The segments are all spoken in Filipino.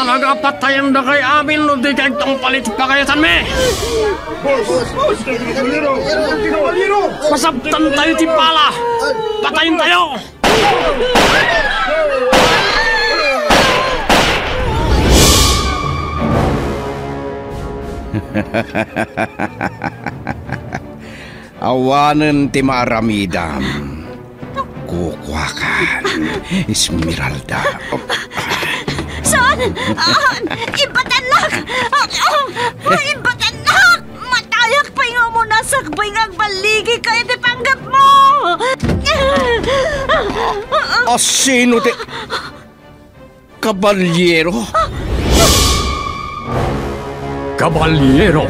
talaga patayan na kay amin no di kayo itong palit pakayasan me. Masabtan tayo ti pala. Patayin tayo. Awanan ti Maramidam. Kukwakan, Esmeralda. Saan? Ibatanak! Ibatanak! Matayak pa nga mo nasakbay nga baligi kayo di panggap mo! Sino ti... Kabalyero? Kabalyero!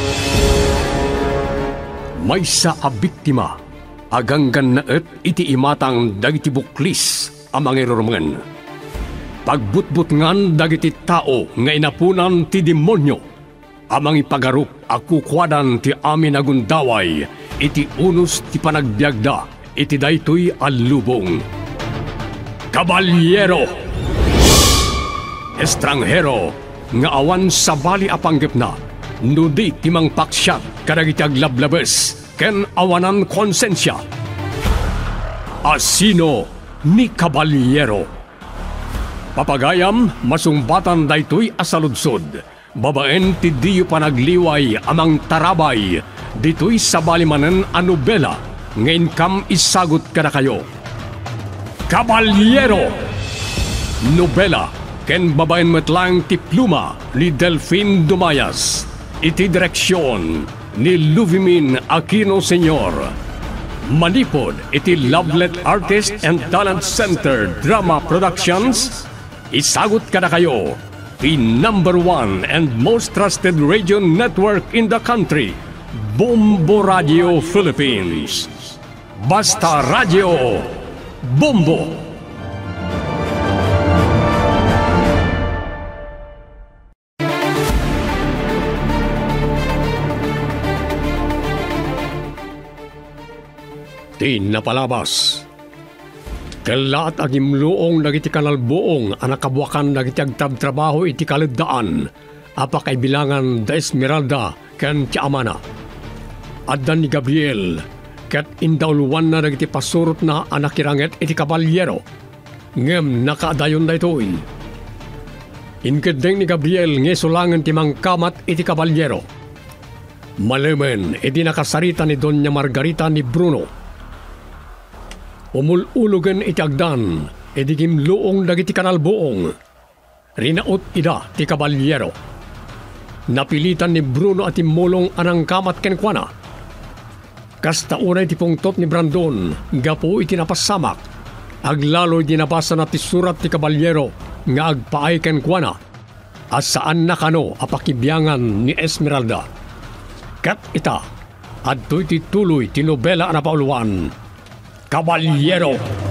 May sa abiktima, aganggan na iti imatang dagiti buklis amang irurungan. Pagbutbut ngan dagiti tao nga inapunan ti demonyo, amang ipagarup akukwadan ti amin agundaway, iti unos ti panagbiagda, iti daytoy alubong. Kabalyero! Estranghero, nga awan sa bali apanggip na, nudi timang paksyat kadagiti aglablabes, ken awanan konsensya. Asino ni Kabalyero. Papagayam, masumbatan daytoy asaludsod. Babaen ti diyo panagliway amang tarabay, ditoy sa balimanen a nobela, ngayon kam isagot ka na kayo. Kabalyero! Nobela, ken babaen metlang ti pluma ni Delphine Dumayas. Iti direksyon ni Luvimin Aquino Sr. Manipod iti Lovelet Artist and Talent Center Drama Productions. Isagot ka na kayo, the #1 and most trusted radio network in the country, Bombo Radio Philippines. Basta Radio Bombo! Di napalabas. Kala at agimluong nagiti kanalbuong anakabuakan nagiti agtabtrabaho iti kalagdaan apakay bilangan da Esmeralda ken ti amana. Addan ni Gabriel ket indawluan na nagiti pasurot na anakiranget iti Kabalyero. Ngem nakaadayon da itoy. Inkedeng ni Gabriel ngesulangan ti mangkamat iti Kabalyero. Malemen iti nakasarita ni Doña Margarita ni Bruno. Umulugan iti agdan, edigim luong dagiti kanalbuong. Rinaot ida ti Kabalyero. Napilitan ni Bruno at imulong anang kamat kenkwana. Kasta unay ti pungtot ni Brandon, gapo iti napasamak. Aglaloy dinabasa na ti surat ti Kabalyero, nga agpaay kenkwana. As saan na kano apakibyangan ni Esmeralda. Kat ita, adto'y ti tuloy ti nobela na pauluan. Kabalyero!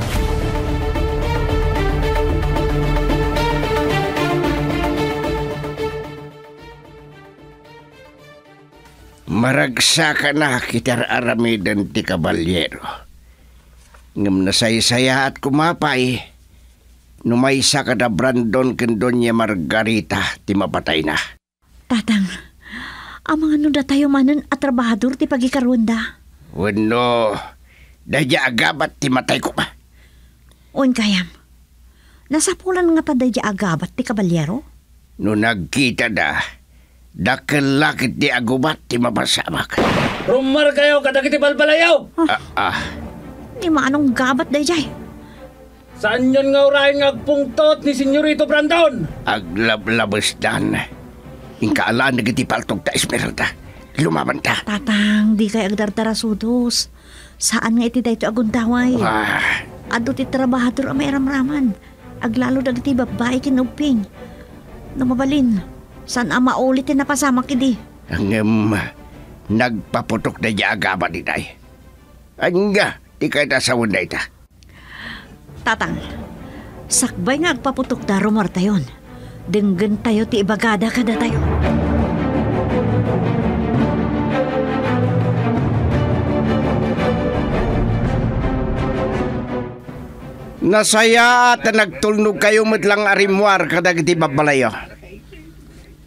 Maragsa ka na kitar aramidan ti Kabalyero. Ngam nasaysaya at kumapay, numaysa ka na Brandon ken Doña Margarita ti mapatay na. Tatang, amang ano da tayo manen at trabahador ti pagikarunda? Wano, dadya agabat ti matay ko ba? On kayam, nasapulan nga ta dadya agabat ti Kabalyero? No nagkita da, dakelakit ti agubat ti mapasamak. Rumar kayo kadagiti balbalayaw! Di maanong gabat dadya. Saan yun nga urahin agpungtot ni Senyorito Brandon? Aglablabas dan. Ingkaalaan nagiti paltog ta Esmeralda. Lumaban ta. Tatang, di kay agdardarasudos. Saan nga iti dayto agundaway? Ado ti trabahador ang may ramraman. Aglalo dagiti babae kinuping. Namabalin, saan ang maulit na pasamak idi? Ang nagpaputok na niya agaba ni day. Anga, di kayo nasawon na ita. Tatang, sakbay nga agpaputok da rumor tayon. Denggan tayo ti ibagada kada tayo. Nasaya at nagtulnog kayo matlang arimwar kadag ti babalayo.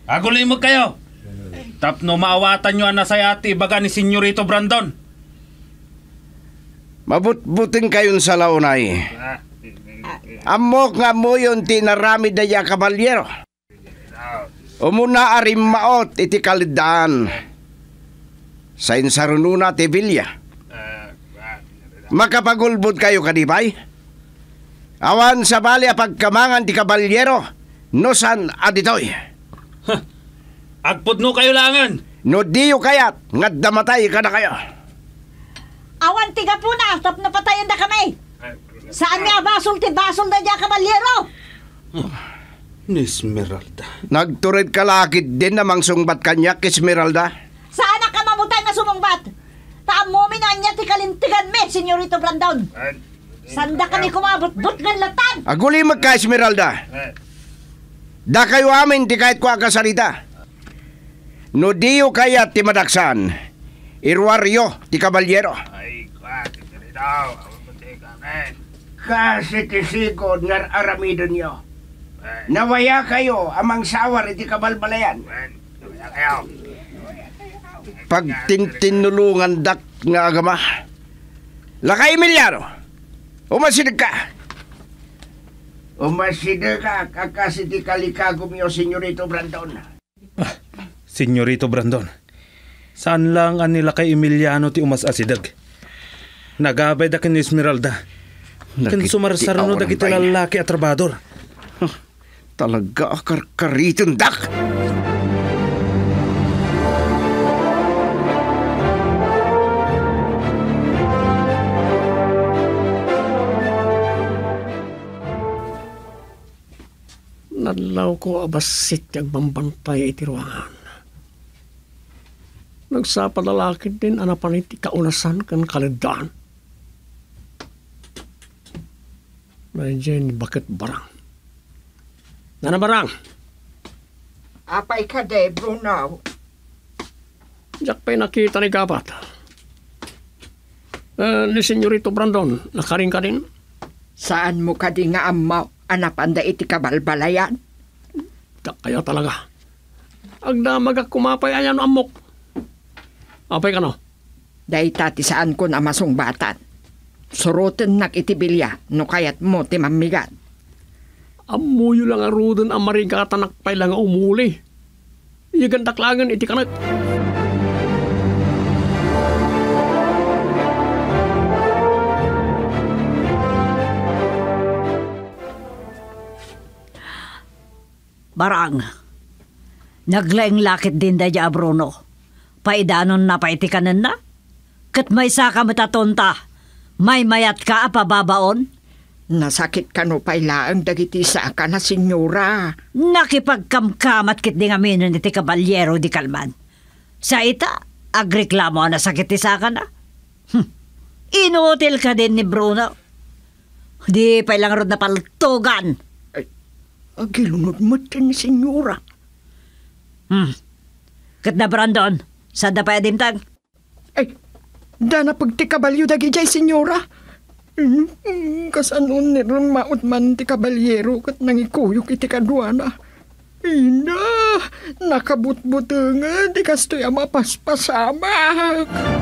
Agulimog kayo! Tapno maawatan nyo ang nasayati baga ni Senyorito Brandon. Mabut-buting kayon sa launay. Amok nga mo yun tinarami daya kabalyero. Umuna arim maot iti kalidaan. Sa insarununa ti Villa. Makapagulbod kayo kadibay? Awan sa bali pagkamangan ti kabalyero. No san aditoy. Agpod no kayo langan. No diyo kayat nga damatay ka na kayo. Awan tiga po na, tap na patayan na kami. Saan nga basol na dya kabalyero? Ni Esmeralda. Nagturid kalakit din namang sungbat kanyak, Esmeralda. Saan ka mamutay nga sumungbat? Taamo minanya ti kalintigan me, Senyorito Brandon. Sanda ka ni kumabot-bot ng latan. Agulimag ka, Esmeralda. Da kayo amin ti kahit kwa kasarita. No diyo kaya ti madaksan. Irwaryo ti kabalyero. Kasi ti sigod nga aramidon nyo. Nawaya kayo amang sawar iti kabalbalayan. Pagtintinulungan dak nga agama. Lakay Emiliano, umasidag ka. Umasidag ka kakasi ti kalikagom yo, Senyorito Brandon. Senyorito Brandon, saan lang ang nila kay Emiliano ti umas asidag? Nagabay da ni Esmeralda. Kan sumarsarano da kita lalaki at trabador. Talaga akarkariton dak. Nadlaw ko abasit yung bambantay iti ruangan. Nagsapalalaki din anapan iti kaunasan kan kalidaan. Medyo bakit barang. Nana barang? Apay ka de, Bruno. Diyak pa'y nakita ni Kapat. Ni Senyorito Brandon, nakaring ka din? Saan mo ka di nga amaw? Anapanda iti kabalbalayan? Diyak kaya talaga. Agdamag kumapay ayan amok. Apay ka no? Dahi tati saan ko na masungbatan. Surutin nak itibilya, no kayat mo ti mamigat. Amuyo lang arudan ang marigatanak pa'y lang umuli. Iyagan taklangan iti kanak. Barang, naglaing lakit din da dya, Bruno. Paidanon na paitikanan na? Kat may saka matatonta, may mayat ka apababaon? Nasakit ka no pailaang dagiti sa ka na senyora. Nakipagkamkamat kit di nga minon iti kabalyero di kalman. Sa ita, agreklamo na sakit ti saka na. Inutil ka din ni Bruno. Di pailang rod na paltugan. Agilunod mo ni senyora. Kat na Brandon, saan na pa adimtag? Ay, da na pagtikabalyo dagi jay senyora. Kasanon ni ron maut man ti kabalyero kat nangikuyok iti kadwana. Ina, nakabutbutungan di kastoy ang mapaspasamak.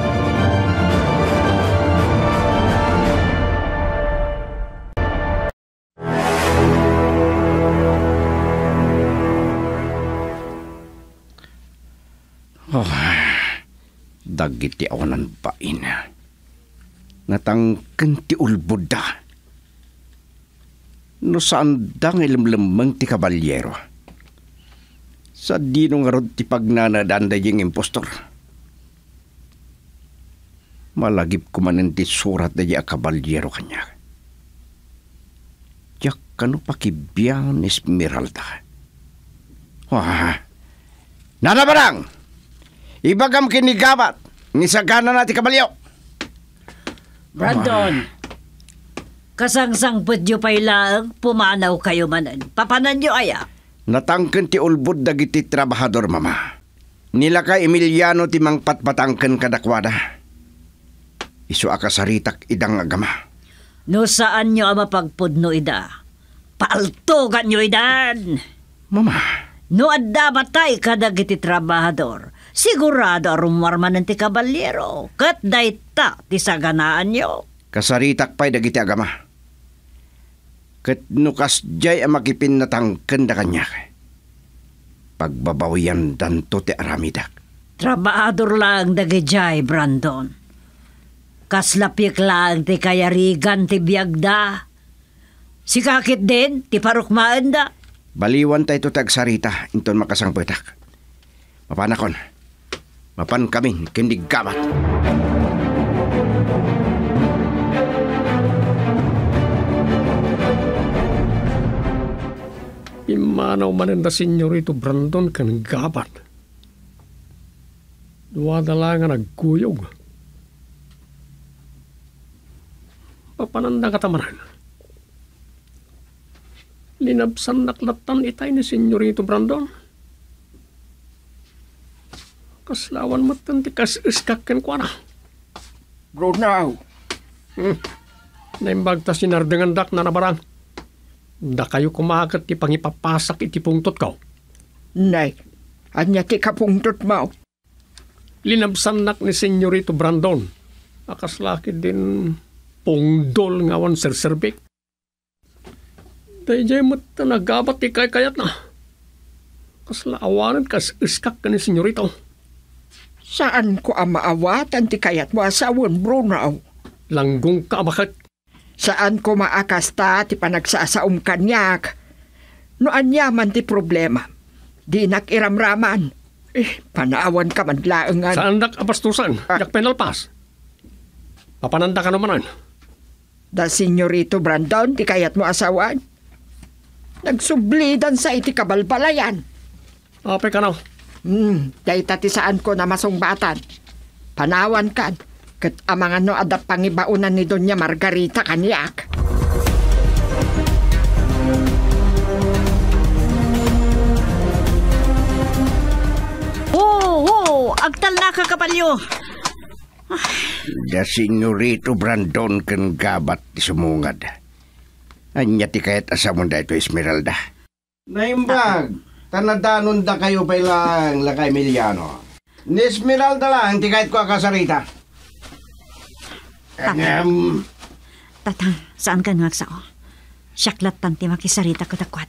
Dagiti awanan pain. Natangken ti ulbod da. No saan dang ilimlemang ti kabalyero. Sa dino nga rod ti pagnanadaan da yung impostor. Malagip kumanan ti surat da yung kabalyero kanya. Yak kano pakibiyang Esmeralda. Wah, nanabarang! Ibagam kinigabat, nisagana na ti kabalyo. Brandon, kasangsang pudyo pa'y lang, pumanaw kayo manan. Papanan nyo aya? Natangken ti ulbod dagiti trabahador, mama. Nila ka Emiliano ti mangpatpatangken kadakwada. Isu akasaritak idang agama. No saan nyo ang mapagpudno ida? Paaltogan nyo idan! Mama, No adda batay kadag iti trabahador, sigurado arumarman ti kabalyero, kat dayta ti saganaan nyo. Kasaritak pa'y dagiti agama. Kat nukas jay ang makipinatangken da kanya. Pagbabawian danto ti aramidak. Trabahador lang dagijay, Brandon. Kaslapik lang ti kayarigan ti biyagda. Si kakit din, ti parukmaan da. Baliwan tayo tagsarita, inton makasangpetak. Mapanakon. Mapan kami, kindig kamat. Imanaw mananda Senyorito Brandon kan gabat. Duwada lang nga nagkuyog. Papananda katamaran. Linabsan naklatan itay ni Senyorito Brandon. Kaslawan matan ti kas-iskakken ko na. Brunaw, Naimbagta sinardengan dak na nabarang. Da kayo kumakat ti pangipapasak iti pungtot ko. nay, anya ti kapungtot mo. Linabsan nak ni Senyorito Brandon. Akaslaki din pungdol ngawan serserbik. Dahil jay mata nagabat ti kayat na. Kaslaawanan kas iskak ka ni Senyorito. Saan ko ang maawatan ti kayat mo asawon, Brunaw? Langgong ka bakit? Saan ko maakasta ti panagsasaum kanyak? No anyaman ti problema. Di nakiramraman. Panawan ka man laengan. Saan dak apastusan? Jak penalpas. Papananda ka naman. Da Senyorito Brandon, ti kayat mo asawan? Nagsublidan sa iti kabalbalayan. Apay ka na. Dahi tati saan ko na masungbatan. Panawan kan. Kat amangan no adap pangibaunan ni Doña Margarita kanyak. Agtal na ka kapalyo. Da Senyorito Brandon kan gabat ti sumungad. Anya ti kayat asamon da ito Esmeralda. Naimbag, tanadanon da kayo pa ilang lakay Emiliano. Ni Esmeralda lang, ti kahit ko akasarita. Tatang, saan ka ngagsao? Syaklat tanti makisarita ko takwada.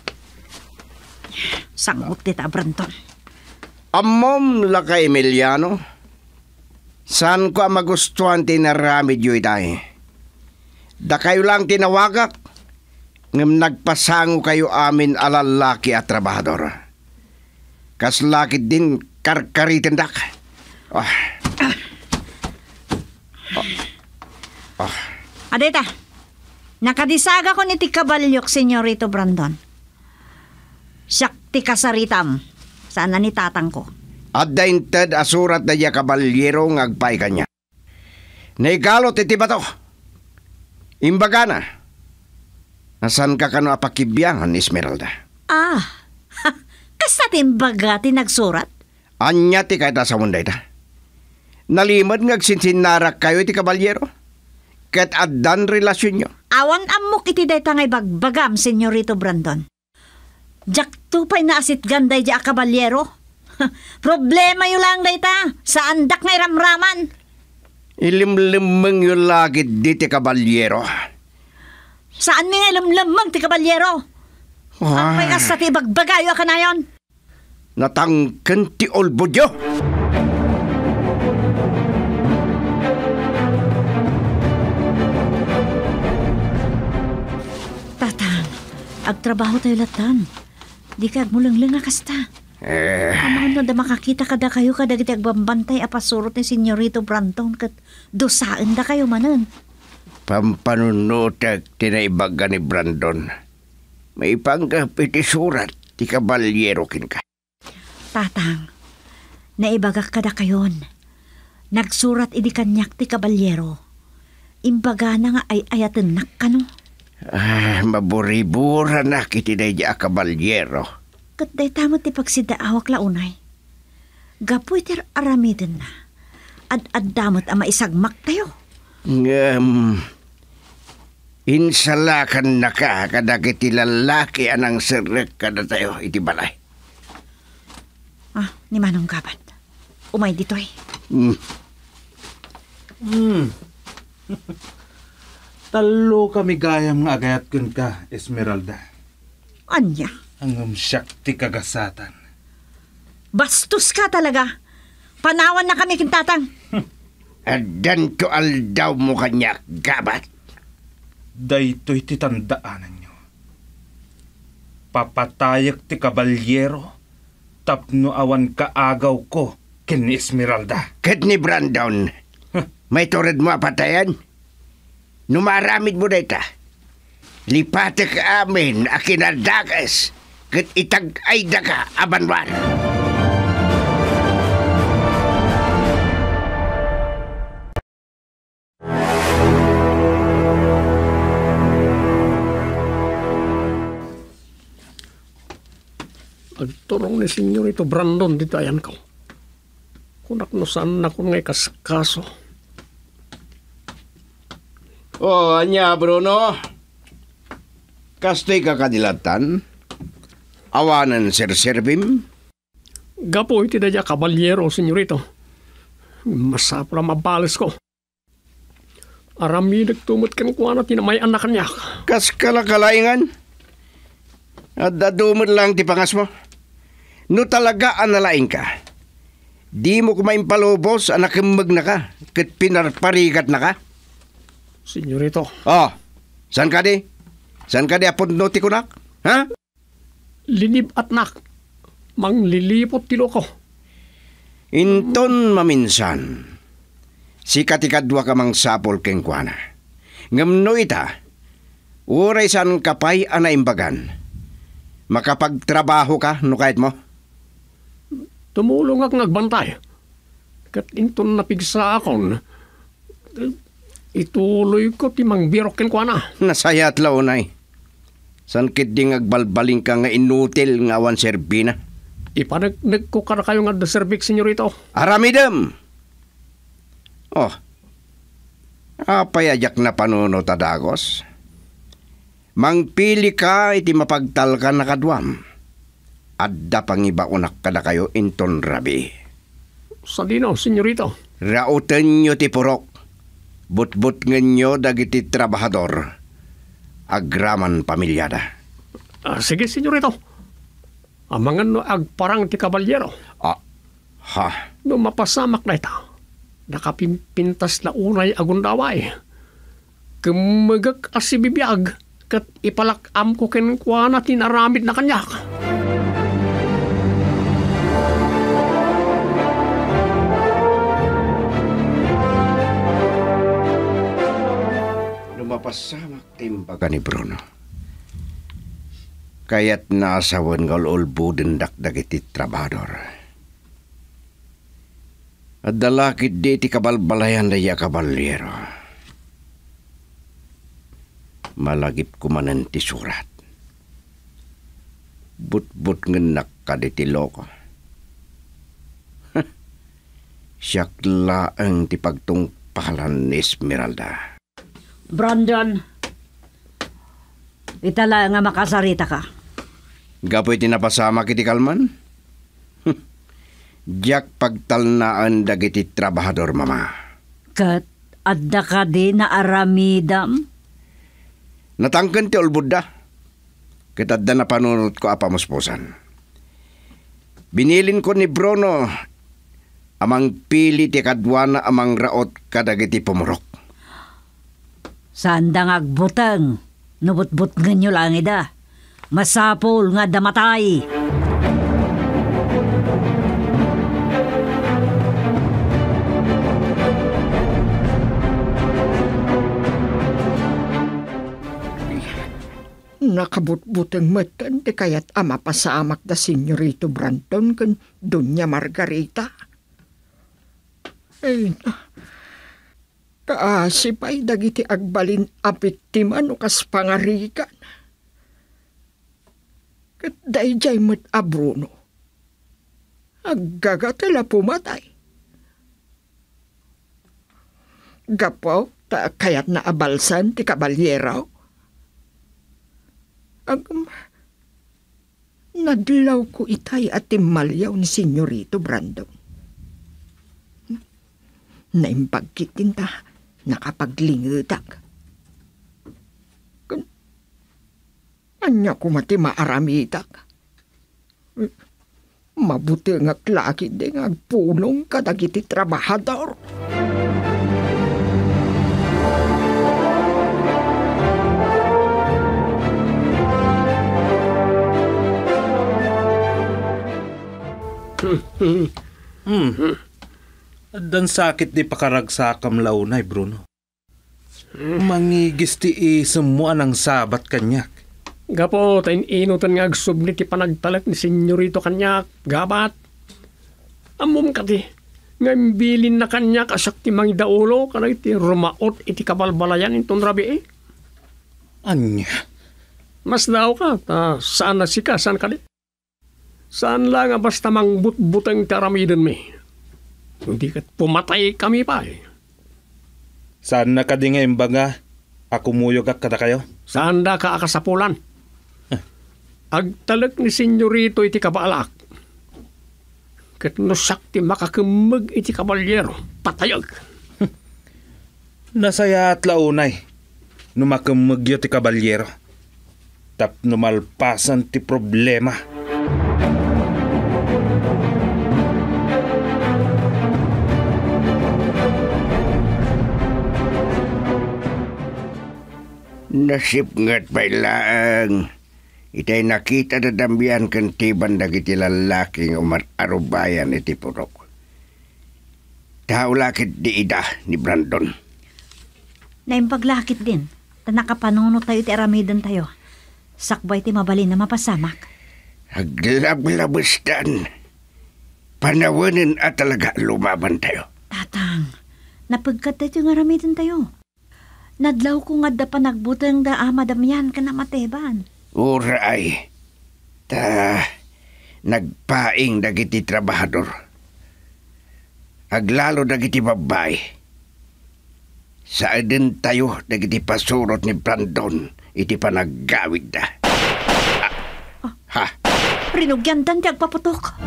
Sangot tita Brandon. Amom lakay Emiliano. Saan ko magustuhan tinaramid yu itay? Da kayo lang tinawagak. Ngam nagpasango kayo amin alalaki at trabahador. Kaslakit din karkaritin dak. Adeta, nakadisaga ko ni ti kabalyok, Senyorito Brandon. Siyak ti kasaritam. Saan na ni tatang ko? At dainted asurat na ya kabalyero ngagpay kanya. Naigalot iti bato. Imbaga na. Nasan ka kano apakibyangan, Esmeralda? Kasta timbaga ti nagsurat? Anya ti kahit sa munday ta. Nalimad ngagsinsinarak kayo iti kabalyero. Ket addan relasyon nyo. Awan amok iti day tangay bagbagam, Senyorito Brandon. Jak tupay na asit ganday di akabalyero. Problema yun lang day ta. Sa andak ngay ramraman. Ilimlimang yung lagit di ti kabalyero. Saan mi nga ilamlamang ti kabalyero? Ang may asa ti bagbagayo ka na yon. Natangken ti olbodyo. Tatang, agtrabaho tayo latan. Di ka agmulanglang nga kasta. Amang da makakita kada kayo kada giti agbambantay apasurot ni Senyorito Brandon kat dosaan da kayo manan. Pampanunotag tinaibaga ni Brandon. May panggap iti surat ti kabalyero kin ka. Tatang, naibagak kada kayon. Nagsurat idi kanyak ti kabalyero. Imbaga na nga ay ayaten nak kano. Maburibura na kiti na iya kabalyero. Kat day tamot ti pagsidaawak launay. Gapoy tir aramiden na. Ad-addamot ang maisagmak tayo. Insalakan na ka kada kiti lalaki anang sirek kada tayo iti balay. Ni Manong Kabat. Umay dito eh. Talo kami gayam nga agayat kun ka, Esmeralda. Anya? Ang syakti kagasatan. Bastos ka talaga. Panawan na kami kintatang. Adan to aldaw mo kanya, Gabat. Daytoy titandaanan nyo. Papatayak ti kabalyero, tapno awan kaagaw ko ken Esmeralda. Kat ni Brandon, may turid mo apatayan? Numaramid mo na ita. Lipate ka amin akinadagas kat itag-ay da ka abanwar. Agturong ni Senyorito Brandon dito ayan ko. Kunak no saan na kung ngay kaskaso. Anya Bruno. Kastoy ka kadilatan? Awanan sir-servim? Gapo iti dadya kabalyero, Senyorito. Masapra mabalis ko. Arami nagtumot kan kuwana tinamay anak niya. Kas kalakalaingan? At dadumod lang ti pangas mo? No talaga analaing ka. Di mo kumaimpalubos anak mag na ka. Kat pinarparigat na ka. Senyorito. Oh, saan ka di? Saan ka di apod no ti kunak? Ha? Linib at nak. Manglilipot tilo ko. Inton maminsan. Si katikadwa ka mang sapol keng kuana. Ngamno ita. Uray san kapay anaimbagan. Makapagtrabaho ka no kahit mo? Tumulong ak nagbantay. Kat inton napigsa akon. Ituloy ko ti mangbirok ko na. Nasayat launay. San kiding agbalbaling ka nga inutil nga awan serbina. Ipanagnig ko ka na kayo nga deservik, Senyorito. Aramidem! Oh, apayajak na panuno tadagos. Mangpili ka iti mapagtal ka na kadwam. Adda pangiba unak ka na kayo inton rabi. Sa dino, Senyorito. Rauten nyo ti purok. But-but ngenyo dagiti trabahador. Agraman pamilyada. Sige, Senyorito. Amangan no agparang ti kabalyero. Ha? No mapasamak na ita. Nakapimpintas na unay agundaway. Kumagak asibibiyag. Kat ipalakam ko kenkwa na tinaramid na kanyak. Lumapasamak timbaga ni Bruno. Kaya't naasawan nga ulbo dendak dagiti trabador. At dalakit di ti kabalbalayan daya kabalyero. Malagip kumanan ti surat. But-but ngenak ka di ti loko. Siyakla ang ti pagtungpalan ni Esmeralda. Brandon, itala nga makasarita ka. Gapoy tinapasama kiti kalman? Diyak pagtalnaan dagiti trabahador mama. Kat adda ka di na aramidam? Natangken ti ulbud da. Kitadda na panunot ko apamuspusan. Binilin ko ni Bruno amang pili ti kadwana amang raot kadagiti pumurok. Saan da ngagbutang? Nubut-but nganyo lang ida. Masapol nga damatay. Nakabutbutang matan di kaya't ama pasamak da Senyorito Brandon kan Doña Margarita. Ay na. Kaasipay dagiti agbalin apiktiman o kas pangarikan. Kat dayjay met a Bruno. Aggagatala pumatay. Gapaw ta kayat na abalsan ti kabalyeraw. Nadlaw ko itay at timalyaw ni Senyorito Brandon. Naimbagkit din ta, nakapaglingadag. Anya ko mati maaramidag. Mabuti nga klaki din nga punong kadagiti trabahador. Dan sakit di pakaragsakam launay, Bruno. Mangigis ti isem mo anang sabat kanyak. Gapo, tayin inutan nga agsubni ti panagtalak ni Senyorito kanyak, gabat. Amom ka ti, nga imbilin na kanyak asak ti mangidaulo, kanay ti rumaot iti kabalbalayan itong rabi eh. Anya? Mas daw ka, saan na sika, saan ka di? Saan lang nga basta mangbut-butang taramidin mi? Hindi ka pumatay kami pa eh. Saan na ka di nga imbaga? Ako muyog at kada kayo? Saan da ka akasapulan? Agtalak ni Senyorito iti kabalak. Kat nusak ti makakimag iti kabalyero. Patayag. Nasaya at launay. Numakimagyo ti kabalyero. Tap numalpasan ti problema. Nasip nga't bailaang. Itay nakita na dambian kan tiban dagiti lalaking umarubayan iti purok. Tao lakit di ida ni Brandon. Naimpaglakit din. Nakapanunod tayo ti aramidan tayo. Sakbay ti mabalin na mapasamak. Aglab-labas dan. Panawanin at talaga lumaban tayo. Tatang, napagkat tayo yung aramidan tayo. Nadlaw ko nga da pa nagbutang da amadamyan ka na mateban. Uray. Nagpaing dagiti trabahador. Aglalo dagiti babay. Saan din tayo dagiti pasurot ni Brandon iti panaggawid da. Ha? Rinugyan dan ti agpaputok.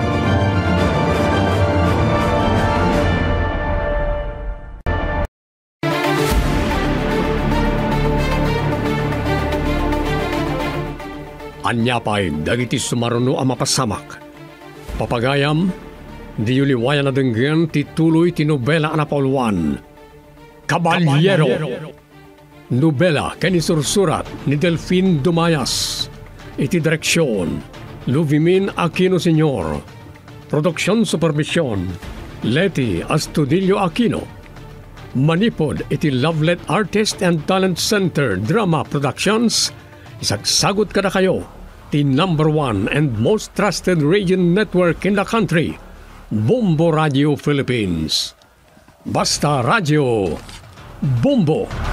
Anya pa'y dagiti sumaruno ang mapasamak. Papagayam, di uliwayan na denggan tituloy ti nobela anapauluan. Kabalyero! Nobela kanisursurat ni Delfin Dumayas. Iti direksyon, Luvimin Aquino Sr. Produksyon Supervision, Leti Astudillo Aquino. Manipod iti Lovelet Artist and Talent Center Drama Productions. Isagsagot ka na kayo, the #1 and most trusted radio network in the country, Bombo Radio Philippines. Basta Radio, Bombo!